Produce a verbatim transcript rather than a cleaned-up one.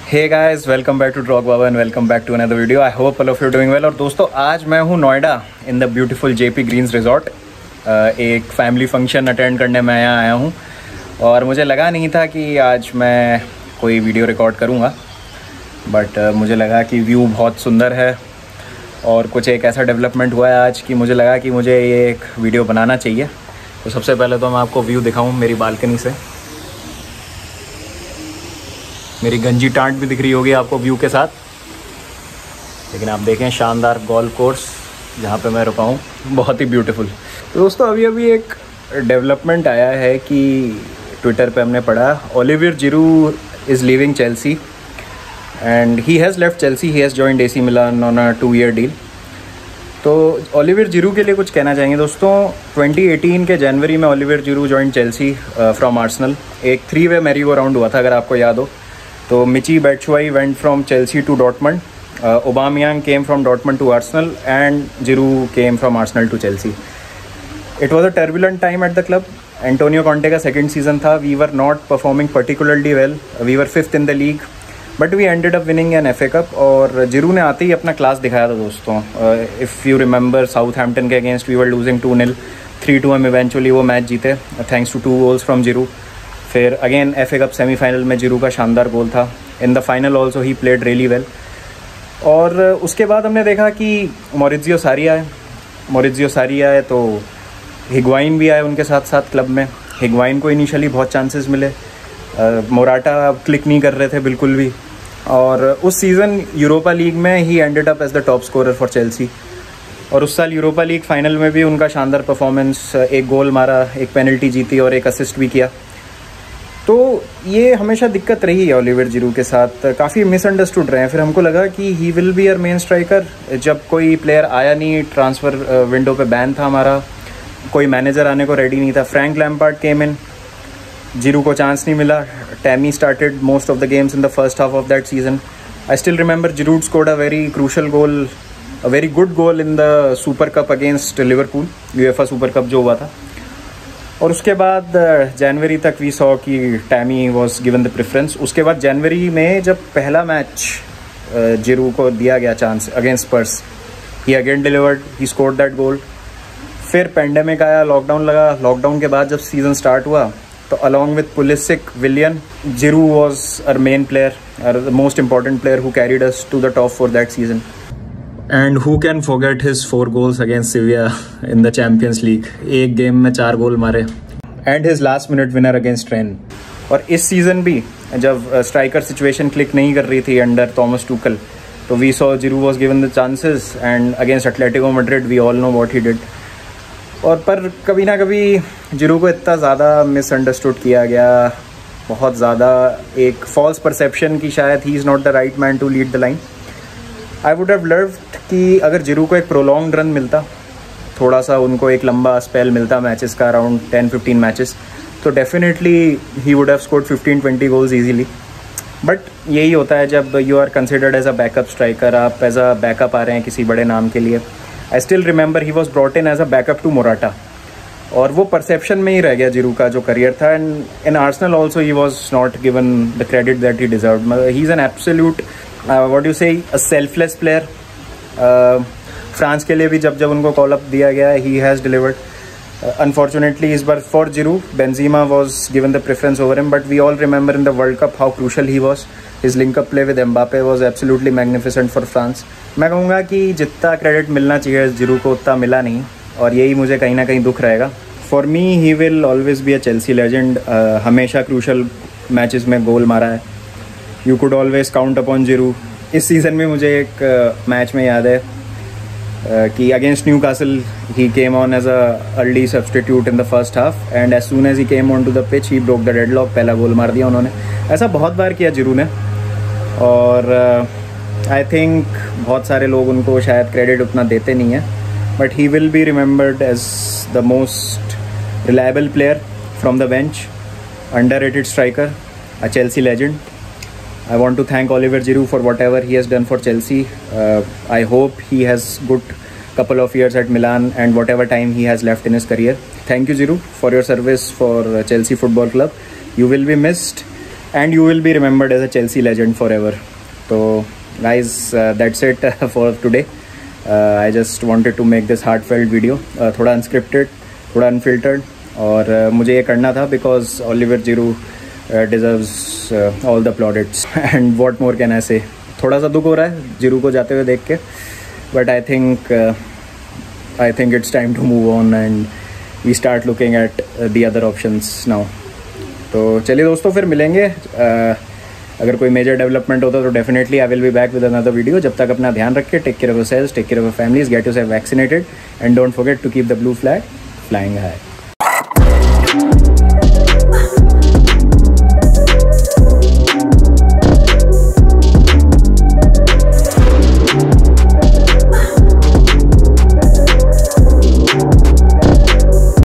Hey guys, welcome back to Drog Baba and welcome back to another video. I hope all of you doing well. और दोस्तों, आज मैं हूँ Noida in the beautiful Jaypee Greens resort. एक family function attend करने मैं यहाँ आया हूँ और मुझे लगा नहीं था कि आज मैं कोई वीडियो रिकॉर्ड करूँगा, बट uh, मुझे लगा कि व्यू बहुत सुंदर है और कुछ एक ऐसा डेवलपमेंट हुआ है आज कि मुझे लगा कि मुझे ये एक वीडियो बनाना चाहिए। तो सबसे पहले तो मैं आपको व्यू दिखाऊँ मेरी बालकनी से। मेरी गंजी टांट भी दिख रही होगी आपको व्यू के साथ, लेकिन आप देखें शानदार गोल्फ कोर्स जहाँ पे मैं रुका हूँ, बहुत ही ब्यूटीफुल। तो दोस्तों, अभी अभी एक डेवलपमेंट आया है कि ट्विटर पे हमने पढ़ा, Olivier Giroud is leaving Chelsea and he has left Chelsea, he has joined AC Milan on a two year deal. तो ओलिवियर जिरू के लिए कुछ कहना चाहेंगे दोस्तों। ट्वेंटी एटीन के जनवरी में Olivier Giroud joined Chelsea from Arsenal. एक three way merry go round हुआ था, अगर आपको याद हो। तो Michy Batshuayi went from Chelsea to Dortmund, Aubameyang came from Dortmund to Arsenal and Giroud came from Arsenal to Chelsea. It was a turbulent time at the club. Antonio Conte का second season था। We were not performing particularly well, we were fifth in the league, but we ended up winning an F A cup. और जिरू ने आते ही अपना class दिखाया था दोस्तों। इफ़ यू रिमेंबर, साउथहैम्पटन के against we were losing two nil, three two हम इवेंचुअली वो मैच जीते thanks to two goals from Giroud. फिर again F A cup semifinal में जिरू का शानदार गोल था। In the final also he played really well. और उसके बाद हमने देखा कि मॉरिजियो सारी आए मॉरिजियो सारी आए तो हिग्वाइन भी आए उनके साथ साथ क्लब में। हिग्वाइन को इनिशियली बहुत चांसेस मिले, मोराटा क्लिक नहीं कर रहे थे बिल्कुल भी। और उस सीज़न यूरोपा लीग में he ended up as the top scorer for Chelsea. और उस साल यूरोपा लीग फाइनल में भी उनका शानदार परफॉर्मेंस, एक गोल मारा, एक पेनल्टी जीती और एक असिस्ट भी किया। तो ये हमेशा दिक्कत रही है ओलिवियर जिरू के साथ, काफ़ी मिसअंडरस्टूड रहे हैं। फिर हमको लगा कि he will be our main striker. जब कोई प्लेयर आया नहीं, ट्रांसफ़र विंडो पे बैन था हमारा, कोई मैनेजर आने को रेडी नहीं था। फ्रैंक लैम्पार्ड केम इन, जिरू को चांस नहीं मिला। Tammy started most of the games in the first half of that season. I still remember Giroud scored a very crucial goal, a very good goal in the super cup against Liverpool, UEFA super cup जो हुआ था। और उसके बाद जनवरी तक we saw कि Tammy was given the preference. उसके बाद जनवरी में जब पहला मैच जिरू को दिया गया chance against Spurs, he again delivered, he scored that goal. फिर पेंडेमिक आया, लॉकडाउन लगा। लॉकडाउन के बाद जब सीजन स्टार्ट हुआ तो along with Pulisic, Willian, Giroud was our main player, the most important player who carried us to the top for that season. And who can forget his four goals against Sevilla in the Champions League. एक game में चार goal मारे। And his last minute winner against ट्रेन। और इस season भी जब striker situation click नहीं कर रही थी अंडर थॉमस टूकल, तो we saw Giroud was given the chances and against Atletico Madrid we all know what he did. और पर कभी ना कभी जिरू को इतना ज़्यादा मिसअंडरस्टूड किया गया, बहुत ज़्यादा एक फॉल्स परसेप्शन की शायद he is not the right man to lead the line. I would have loved कि अगर जिरू को एक प्रोलॉन्ग रन मिलता, थोड़ा सा उनको एक लंबा स्पेल मिलता मैचेस का, अराउंड टेन फिफ्टीन मैचेस, तो definitely he would have scored fifteen twenty goals easily. But यही होता है जब you are considered as a backup striker, आप एज अ बैकअप आ रहे हैं किसी बड़े नाम के लिए। I still remember he was brought in as a backup to Morata, और वो परसेप्शन में ही रह गया जिरू का जो करियर था। And in Arsenal also he was not given the credit that he deserved. He is an absolute what you say a selfless player. France के लिए भी जब जब उनको कॉल अप दिया गया, ही हैज़ डिलीवर्ड। अनफॉर्चुनेटली इस बार for Giroud Benzema was given the preference over him, but we all remember in the World Cup how crucial he was. His link up play with Mbappe was absolutely magnificent for France. मैं कहूँगा कि जितना credit मिलना चाहिए जिरू को उतना मिला नहीं, और यही मुझे कहीं ना कहीं दुख रहेगा। For me he will always be a Chelsea legend. हमेशा क्रूशल मैचेस में गोल मारा है। You could always count upon Giroud. इस सीज़न में मुझे एक मैच uh, में याद है uh, कि against Newcastle he came on as a early substitute in the first half, and as soon as he came on to the pitch he broke the deadlock, पहला goal मार दिया उन्होंने। ऐसा बहुत बार किया जिरू ने, और आई uh, थिंक बहुत सारे लोग उनको शायद क्रेडिट उतना देते नहीं हैं, but he will be remembered as the most reliable player from the bench, underrated striker, a Chelsea legend. I want to thank Olivier Giroud for whatever he has done for Chelsea. Uh, I hope he has good couple of years at Milan and whatever time he has left in his career. Thank you, Giroud, for your service for Chelsea Football Club. You will be missed. and you will be remembered as a Chelsea legend forever. So guys, uh, that's it uh, for today. uh, I just wanted to make this heartfelt video, uh, थोड़ा unscripted, थोड़ा unfiltered, और uh, मुझे ये करना था because Oliver Giroud uh, deserves uh, all the plaudits and what more can I say. थोड़ा सा दुख हो रहा है जिरू को जाते हुए देख के, but I think uh, I think it's time to move on and we start looking at uh, the other options now. तो चलिए दोस्तों, फिर मिलेंगे। uh, अगर कोई मेजर डेवलपमेंट होता तो definitely I will be back with another video. जब तक अपना ध्यान रखिए, take care of yourselves, take care of your families, get yourself vaccinated and don't forget to keep the blue flag flying high.